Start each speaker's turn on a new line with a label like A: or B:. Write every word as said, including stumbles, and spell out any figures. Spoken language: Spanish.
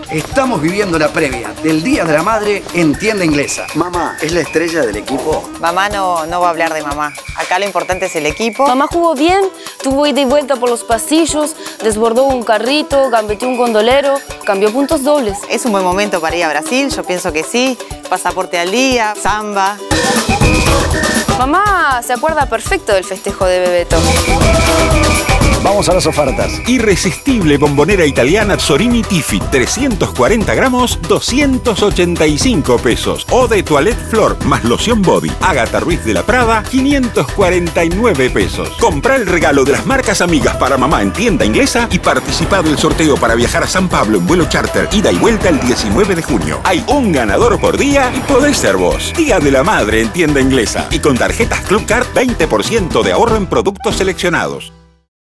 A: Estamos viviendo la previa del Día de la Madre en Tienda Inglesa.
B: Mamá, ¿es la estrella del equipo?
C: Mamá no, no va a hablar de mamá. Acá lo importante es el equipo.
D: Mamá jugó bien, tuvo ida y vuelta por los pasillos, desbordó un carrito, gambeteó un gondolero, cambió puntos dobles.
C: Es un buen momento para ir a Brasil, yo pienso que sí. Pasaporte al día, samba.
D: Mamá se acuerda perfecto del festejo de Bebeto.
B: Vamos a las ofertas.
E: Irresistible bombonera italiana Zorini Tiffy, trescientos cuarenta gramos, doscientos ochenta y cinco pesos. O de Toilette Flor más loción body Agatha Ruiz de la Prada, quinientos cuarenta y nueve pesos. Comprá el regalo de las marcas amigas para mamá en Tienda Inglesa y participá del sorteo para viajar a San Pablo en vuelo charter, ida y vuelta el diecinueve de junio. Hay un ganador por día y podés ser vos. Día de la Madre en Tienda Inglesa. Y con tarjetas Club Card, veinte por ciento de ahorro en productos seleccionados.